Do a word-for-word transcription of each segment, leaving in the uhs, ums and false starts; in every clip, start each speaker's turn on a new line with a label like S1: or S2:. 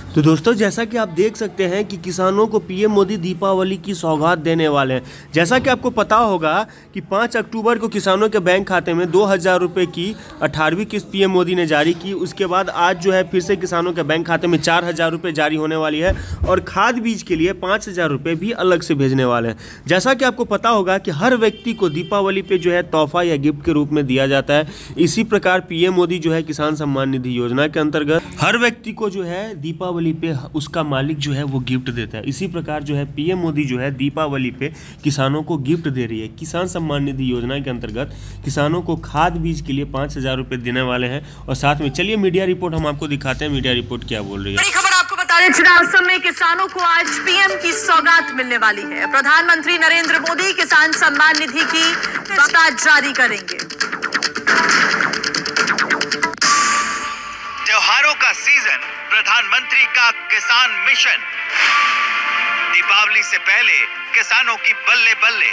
S1: तो दोस्तों, जैसा कि आप देख सकते हैं कि किसानों को पीएम मोदी दीपावली की सौगात देने वाले हैं। जैसा कि आपको पता होगा कि पाँच अक्टूबर को किसानों के बैंक खाते में दो हज़ार रुपये की अठारहवीं किस्त पीएम मोदी ने जारी की। उसके बाद आज जो है फिर से किसानों के बैंक खाते में चार हज़ार रुपये जारी होने वाली है और खाद बीज के लिए पाँच हज़ार रुपये भी अलग से भेजने वाले हैं। जैसा कि आपको पता होगा कि हर व्यक्ति को दीपावली पर जो है तोहफा या गिफ्ट के रूप में दिया जाता है। इसी प्रकार पीएम मोदी जो है किसान सम्मान निधि योजना के अंतर्गत हर व्यक्ति को जो है दीपावली पे उसका मालिक जो है वो गिफ्ट देता है। इसी प्रकार जो है पीएम मोदी जो है दीपावली पे किसानों को गिफ्ट दे रही है। किसान सम्मान निधि योजना के अंतर्गत किसानों को खाद बीज के लिए पाँच हजार रुपये देने वाले हैं। और साथ में चलिए मीडिया रिपोर्ट हम आपको दिखाते हैं, मीडिया रिपोर्ट क्या बोल रही है।
S2: बड़ी खबर आपको बता दें, चुनाव असम में किसानों को आज पीएम की सौगात मिलने वाली है। प्रधानमंत्री नरेंद्र मोदी किसान सम्मान निधि की किस्त जारी करेंगे।
S3: त्योहारों का सीजन, प्रधानमंत्री का किसान मिशन। दीपावली से पहले किसानों की बल्ले बल्ले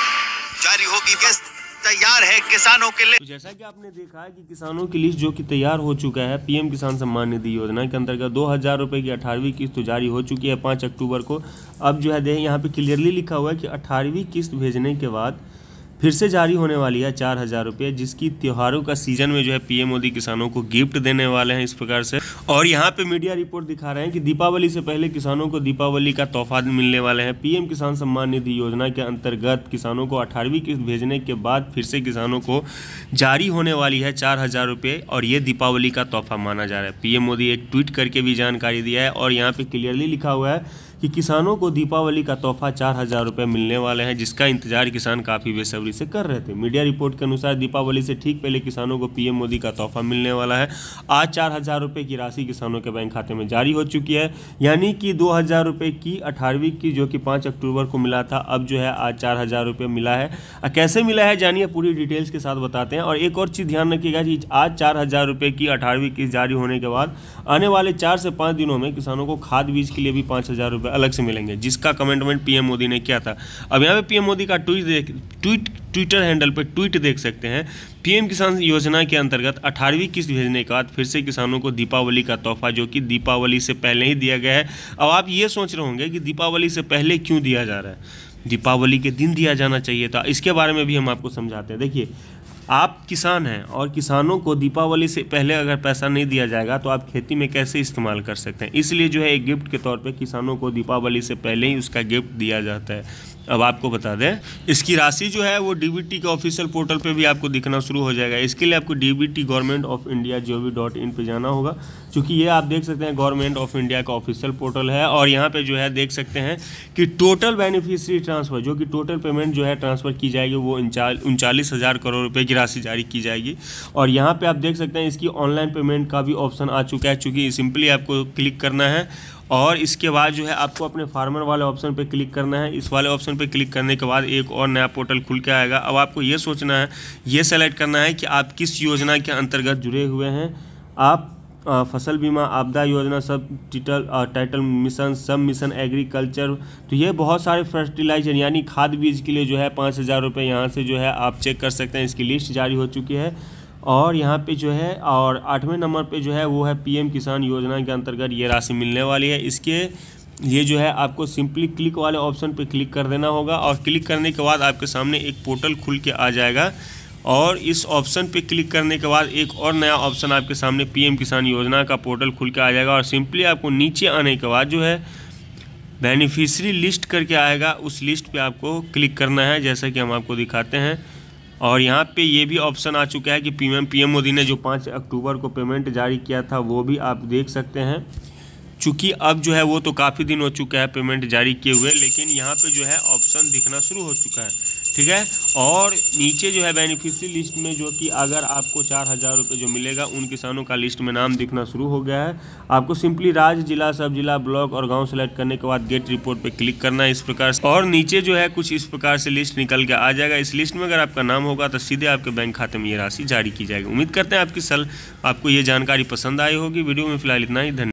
S3: जारी होगी किस्त, तैयार है किसानों के लिए।
S1: तो जैसा कि आपने देखा है कि किसानों की लिस्ट जो कि तैयार हो चुका है पीएम किसान सम्मान निधि योजना के अंतर्गत दो हज़ार रुपये की अठारहवीं किस्त तो जारी हो चुकी है पाँच अक्टूबर को। अब जो है देखें यहाँ पे क्लियरली लिखा हुआ है कि अठारहवीं किस्त भेजने के बाद फिर से जारी होने वाली है चार हज़ार रुपये, जिसकी त्योहारों का सीजन में जो है पीएम मोदी किसानों को गिफ्ट देने वाले हैं इस प्रकार से। और यहाँ पे मीडिया रिपोर्ट दिखा रहे हैं कि दीपावली से पहले किसानों को दीपावली का तोहफा मिलने वाले हैं। पीएम किसान सम्मान निधि योजना के अंतर्गत किसानों को अठारहवीं किस्त भेजने के बाद फिर से किसानों को जारी होने वाली है चार हज़ार रुपये और ये दीपावली का तोहफा माना जा रहा है। पीएम मोदी एक ट्वीट करके भी जानकारी दिया है और यहाँ पर क्लियरली लिखा हुआ है कि किसानों को दीपावली का तोहफा चार हज़ार रुपये मिलने वाले हैं, जिसका इंतजार किसान काफ़ी बेसब्री से कर रहे थे। मीडिया रिपोर्ट के अनुसार दीपावली से ठीक पहले किसानों को पीएम मोदी का तोहफा मिलने वाला है। आज चार हज़ार रुपये की राशि किसानों के बैंक खाते में जारी हो चुकी है, यानी कि दो हज़ार रुपये की अठारहवीं की जो कि पाँच अक्टूबर को मिला था, अब जो है आज चार हज़ार रुपये मिला है। कैसे मिला है जानिए, पूरी डिटेल्स के साथ बताते हैं। और एक और चीज़ ध्यान रखिएगा कि आज चार हज़ार रुपये की अठारहवीं किस्त जारी होने के बाद आने वाले चार से पाँच दिनों में किसानों को खाद बीज के लिए भी पाँच हज़ार रुपये अलग से मिलेंगे, जिसका कमेंटमेंट पीएम मोदी ने किया था। अब यहाँ पे पीएम मोदी का ट्वीट देख ट्वीट ट्विटर हैंडल पे ट्वीट देख सकते हैं। पीएम किसान योजना के अंतर्गत अठारहवीं किस्त भेजने के बाद फिर से किसानों को दीपावली का तोहफा जो कि दीपावली से पहले ही दिया गया है। अब आप ये सोच रहे होंगे कि दीपावली से पहले क्यों दिया जा रहा है, दीपावली के दिन दिया जाना चाहिए था। इसके बारे में भी हम आपको समझाते हैं। देखिए, आप किसान हैं और किसानों को दीपावली से पहले अगर पैसा नहीं दिया जाएगा तो आप खेती में कैसे इस्तेमाल कर सकते हैं। इसलिए जो है एक गिफ्ट के तौर पे किसानों को दीपावली से पहले ही उसका गिफ्ट दिया जाता है। अब आपको बता दें, इसकी राशि जो है वो डीबीटी के ऑफिशियल पोर्टल पे भी आपको दिखना शुरू हो जाएगा। इसके लिए आपको DBT government of India G O V dot in पर जाना होगा, क्योंकि ये आप देख सकते हैं गवर्नमेंट ऑफ इंडिया का ऑफिशियल पोर्टल है। और यहाँ पे जो है देख सकते हैं कि टोटल बेनिफिशियरी ट्रांसफ़र जो कि टोटल पेमेंट जो है ट्रांसफ़र की जाएगी वो उनचालीस हज़ार करोड़ रुपये की राशि जारी की जाएगी। और यहाँ पे आप देख सकते हैं इसकी ऑनलाइन पेमेंट का भी ऑप्शन आ चुका है, चूँकि सिंपली आपको क्लिक करना है और इसके बाद जो है आपको अपने फार्मर वाले ऑप्शन पे क्लिक करना है। इस वाले ऑप्शन पे क्लिक करने के बाद एक और नया पोर्टल खुल के आएगा। अब आपको ये सोचना है, ये सेलेक्ट करना है कि आप किस योजना के अंतर्गत जुड़े हुए हैं। आप आ, फसल बीमा, आपदा योजना, सब टिटल टाइटल मिशन, सब मिशन एग्रीकल्चर, तो ये बहुत सारे फर्टिलाइजर यानी खाद बीज के लिए जो है पाँच हज़ार रुपये यहाँ से जो है आप चेक कर सकते हैं। इसकी लिस्ट जारी हो चुकी है और यहाँ पे जो है और आठवें नंबर पे जो है वो है पीएम किसान योजना के अंतर्गत ये राशि मिलने वाली है। इसके लिए जो है आपको सिंपली क्लिक वाले ऑप्शन पे क्लिक कर देना होगा और क्लिक करने के बाद आपके सामने एक पोर्टल खुल के आ जाएगा। और इस ऑप्शन पे क्लिक करने के बाद एक और नया ऑप्शन आपके सामने पीएम किसान योजना का पोर्टल खुल के आ जाएगा। और सिंपली आपको नीचे आने के बाद जो है बेनिफिशियरी लिस्ट करके आएगा, उस लिस्ट पे आपको क्लिक करना है, जैसा कि हम आपको दिखाते हैं। और यहाँ पे ये भी ऑप्शन आ चुका है कि पीएम पीएम मोदी ने जो पाँच अक्टूबर को पेमेंट जारी किया था वो भी आप देख सकते हैं। चूँकि अब जो है वो तो काफ़ी दिन हो चुका है पेमेंट जारी किए हुए, लेकिन यहाँ पे जो है ऑप्शन दिखना शुरू हो चुका है, ठीक है। और नीचे जो है बेनिफिशियरी लिस्ट में जो कि अगर आपको चार हज़ार रुपये जो मिलेगा उन किसानों का लिस्ट में नाम दिखना शुरू हो गया है। आपको सिंपली राज्य, जिला, सब जिला, ब्लॉक और गांव सेलेक्ट करने के बाद गेट रिपोर्ट पे क्लिक करना है इस प्रकार से। और नीचे जो है कुछ इस प्रकार से लिस्ट निकल के आ जाएगा। इस लिस्ट में अगर आपका नाम होगा तो सीधे आपके बैंक खाते में ये राशि जारी की जाएगी। उम्मीद करते हैं आपकी सल आपको ये जानकारी पसंद आई होगी। वीडियो में फिलहाल इतना ही। धन्यवाद।